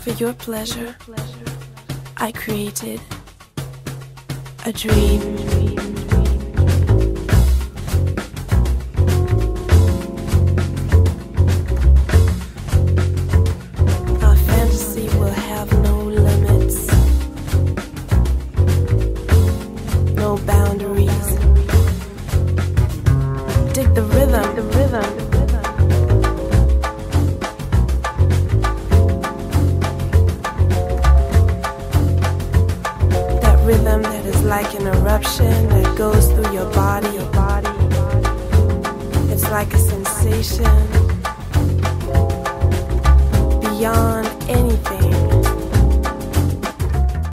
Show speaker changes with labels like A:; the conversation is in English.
A: for your pleasure, I created a dream. Our fantasy will have no limits, no boundaries. Dig the rhythm, the rhythm. Rhythm that is like an eruption that goes through your body. It's like a sensation beyond anything